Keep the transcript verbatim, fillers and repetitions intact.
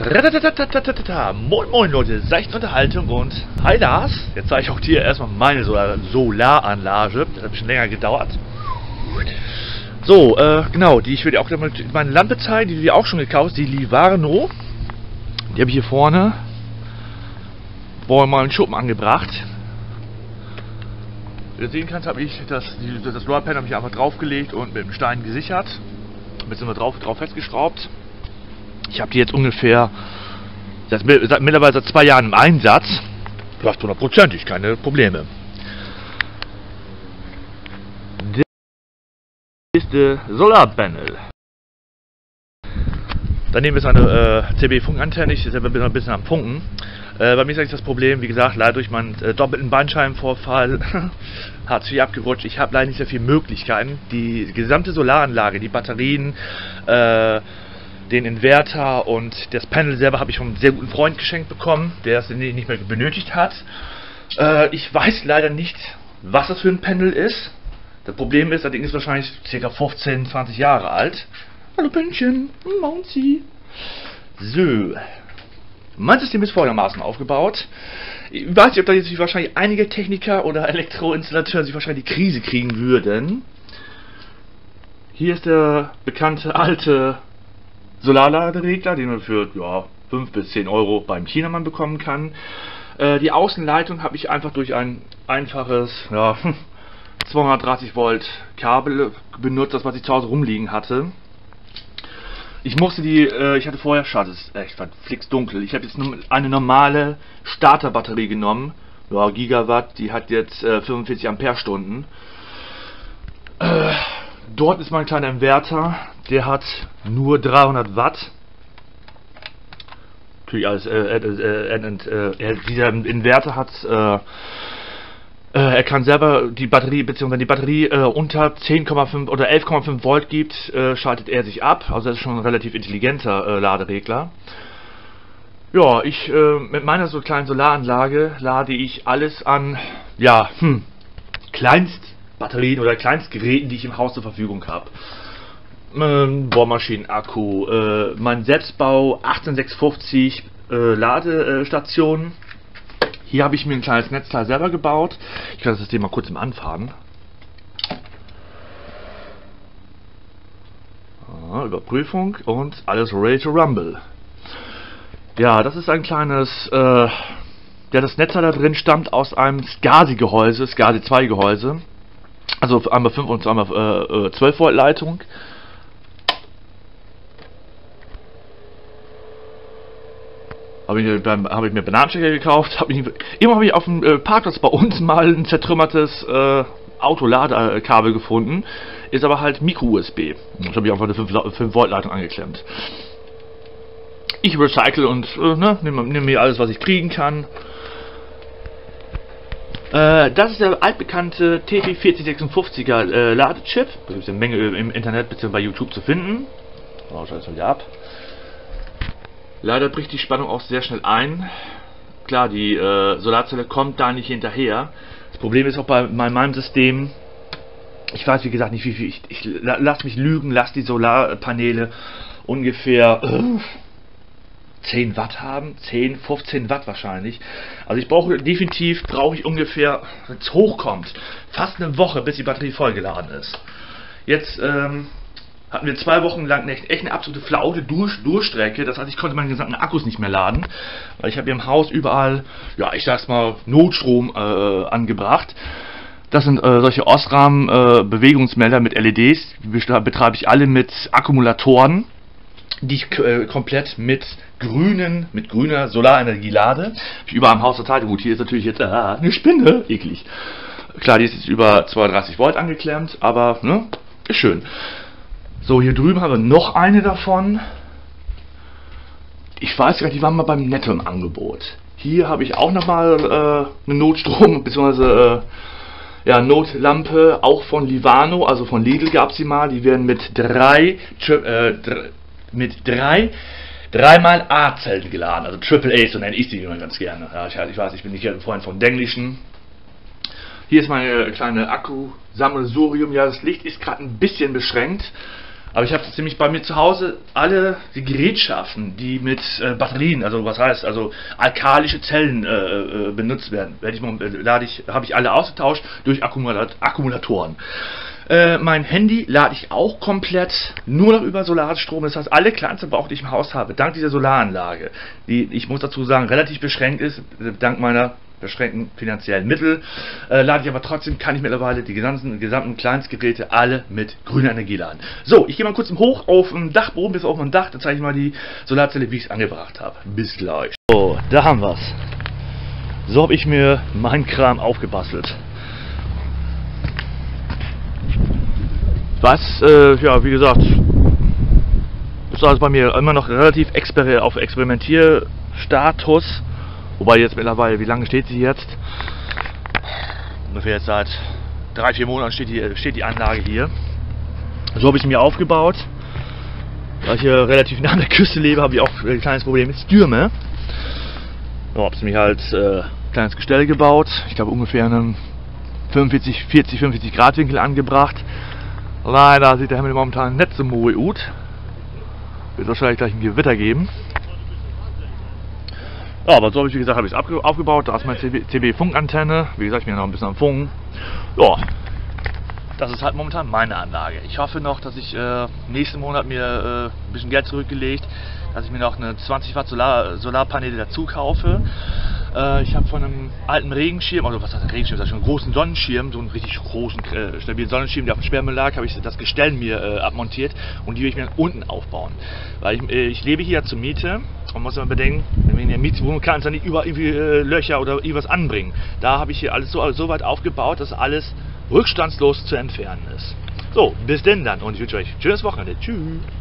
Ratatatatata. Moin moin Leute, seichte Unterhaltung und hi Lars. Jetzt zeige ich auch dir erstmal meine Solar Solaranlage. Das hat ein bisschen länger gedauert. So, äh, genau, die ich würde auch meine Lampe zeigen, die du dir auch schon gekauft hast, die Livarno. Die habe ich hier vorne. Boah, mal einen Schuppen angebracht. Wie du sehen kannst, habe ich das, die, das Solarpanel habe ich einfach draufgelegt und mit dem Stein gesichert. Mit sind wir drauf, drauf festgeschraubt. Ich habe die jetzt ungefähr seit, seit, mittlerweile seit zwei Jahren im Einsatz. Fast hundertprozentig, keine Probleme. Das ist der Solarpanel. Daneben ist eine äh, C B-Funkantenne, ich bin noch ein bisschen am Funken. Äh, bei mir ist eigentlich das Problem, wie gesagt, leider durch meinen äh, doppelten Bandscheibenvorfall Hartz vier abgerutscht. Ich habe leider nicht sehr viele Möglichkeiten. Die gesamte Solaranlage, die Batterien, äh, den Inverter und das Panel selber habe ich von einem sehr guten Freund geschenkt bekommen, der es nicht mehr benötigt hat. Äh, ich weiß leider nicht, was das für ein Panel ist. Das Problem ist, das Ding ist wahrscheinlich ca. fünfzehn, zwanzig Jahre alt. Hallo Pünktchen, Mounty. So. Mein System ist folgendermaßen aufgebaut. Ich weiß nicht, ob da jetzt wahrscheinlich einige Techniker oder Elektroinstallateure sich wahrscheinlich die Krise kriegen würden. Hier ist der bekannte alte Solarladeregler, den man für ja, fünf bis zehn Euro beim Chinamann bekommen kann. Äh, die Außenleitung habe ich einfach durch ein einfaches ja, zweihundertdreißig Volt Kabel benutzt, das was ich zu Hause rumliegen hatte. Ich musste die, äh, ich hatte vorher, schade, es ist echt flix dunkel. Ich habe jetzt eine normale Starterbatterie genommen, ja, Gigawatt, die hat jetzt äh, fünfundvierzig Ampere-Stunden. Äh, dort ist mein kleiner Inverter, der hat nur dreihundert Watt. Natürlich alles, äh, äh, äh, äh, dieser Inverter hat, äh, er kann selber die Batterie, beziehungsweise wenn die Batterie äh, unter zehn Komma fünf oder elf Komma fünf Volt gibt, äh, schaltet er sich ab. Also das ist schon ein relativ intelligenter äh, Laderegler. Ja, ich äh, mit meiner so kleinen Solaranlage lade ich alles an, ja, hm, Kleinstbatterien oder Kleinstgeräten, die ich im Haus zur Verfügung habe. Ähm, Bohrmaschinen-Akku, äh, mein Selbstbau achtzehn sechshundertfünfzig äh, Ladestationen. Hier habe ich mir ein kleines Netzteil selber gebaut. Ich kann das System mal kurz im Anfahren. Ah, Überprüfung und alles ready to rumble. Ja, das ist ein kleines, äh, ja, das Netzteil da drin stammt aus einem SCSI-Gehäuse, SCSI zwei Gehäuse. Also einmal fünf und einmal äh, zwölf Volt Leitung. Habe ich, hab ich mir Bananenstecker gekauft. Hab ich, immer habe ich auf dem äh, Parkplatz bei uns mal ein zertrümmertes äh, Autoladekabel gefunden. Ist aber halt Micro-U S B. Ich habe ich einfach eine fünf Volt Leitung angeklemmt. Ich recycle und äh, ne, nehme nehm mir alles, was ich kriegen kann. Äh, das ist der altbekannte T P vierzig sechsundfünfziger äh, Ladechip. Da gibt es eine Menge im Internet bzw. bei YouTube zu finden. Oh, schalte es mal wieder ab. Leider bricht die Spannung auch sehr schnell ein. Klar, die äh, Solarzelle kommt da nicht hinterher. Das Problem ist auch bei, bei meinem System, ich weiß wie gesagt nicht wie viel, ich, ich lass mich lügen, lass die Solarpaneele ungefähr äh, zehn Watt haben, zehn, fünfzehn Watt wahrscheinlich. Also ich brauche definitiv, brauche ich ungefähr, wenn es hochkommt, fast eine Woche, bis die Batterie vollgeladen ist. Jetzt, ähm, hatten wir zwei Wochen lang echt eine absolute Flaute durch, Durchstrecke. Das heißt, ich konnte meine gesamten Akkus nicht mehr laden, weil ich habe im Haus überall, ja, ich sag's mal, Notstrom äh, angebracht. Das sind äh, solche Osram äh, Bewegungsmelder mit L E Ds. Die betreibe ich alle mit Akkumulatoren, die ich äh, komplett mit grünen, mit grüner Solarenergie lade. Hab ich überall im Haus verteilt. Gut, hier ist natürlich jetzt ah, eine Spinne, eklig. Klar, die ist jetzt über zweihundertdreißig Volt angeklemmt, aber ne, ist schön. So, hier drüben haben wir noch eine davon. Ich weiß gar nicht, die waren mal beim Netto im Angebot. Hier habe ich auch nochmal äh, eine Notstrom, beziehungsweise äh, ja, Notlampe, auch von Livarno, also von Lidl gab es die mal. Die werden mit drei, äh, dr mit drei, dreimal A-Zelten geladen, also Triple A, so nenne ich sie immer ganz gerne. Ja, ich, ich weiß, ich bin nicht ein Freund von Denglischen. Hier ist meine kleine Akku-Sammelsurium. Ja, das Licht ist gerade ein bisschen beschränkt. Aber ich habe nämlich bei mir zu Hause alle die Gerätschaften, die mit äh, Batterien, also was heißt, also alkalische Zellen äh, äh, benutzt werden, werde ich, äh, lade ich, habe ich alle ausgetauscht durch Akkumulat Akkumulatoren. Äh, mein Handy lade ich auch komplett nur noch über Solarstrom. Das heißt, alle Kleinstverbrauch, die ich im Haus habe, dank dieser Solaranlage, die, ich muss dazu sagen, relativ beschränkt ist, dank meiner beschränkten finanziellen Mittel, äh, lade ich aber trotzdem, kann ich mittlerweile die gesamten, gesamten Kleinstgeräte alle mit grüner Energie laden. So, ich gehe mal kurz hoch auf dem Dachboden, bis auf mein Dach, da zeige ich mal die Solarzelle, wie ich es angebracht habe. Bis gleich. So, da haben wir es. So habe ich mir meinen Kram aufgebastelt. Was, äh, ja, wie gesagt, ist alles bei mir immer noch relativ exper auf Experimentierstatus. Wobei jetzt mittlerweile, wie lange steht sie jetzt? Ungefähr jetzt seit drei, vier Monaten steht die, steht die Anlage hier. So habe ich sie mir aufgebaut. Da ich hier relativ nah an der Küste lebe, habe ich auch ein kleines Problem mit Stürme. So, habe ich mir halt äh, ein kleines Gestell gebaut. Ich glaube ungefähr einen fünfundvierzig, vierzig, fünfundvierzig Grad Winkel angebracht. Leider sieht der Himmel momentan nicht so mooi gut. Wird wahrscheinlich gleich ein Gewitter geben. Ja, aber so habe ich, wie gesagt, habe ich es aufgebaut. Da ist meine C B-Funkantenne. Wie gesagt, ich bin ja noch ein bisschen am Funken. Ja, das ist halt momentan meine Anlage. Ich hoffe noch, dass ich äh, nächsten Monat mir äh, ein bisschen Geld zurückgelegt, dass ich mir noch eine zwanzig Watt Solar, Solarpaneele dazu kaufe. Äh, ich habe von einem alten Regenschirm, also was heißt ein Regenschirm, das ist schon einen großen Sonnenschirm, so einen richtig großen, äh, stabilen Sonnenschirm, der auf dem Sperrmüll lag, habe ich das Gestell mir äh, abmontiert und die will ich mir unten aufbauen. Weil ich, äh, ich lebe hier zur Miete und muss immer bedenken, wenn man in der Mietwohnung kann, dann nicht überall irgendwie äh, Löcher oder irgendwas anbringen. Da habe ich hier alles so, so weit aufgebaut, dass alles rückstandslos zu entfernen ist. So, bis denn dann und ich wünsche euch ein schönes Wochenende. Tschüss.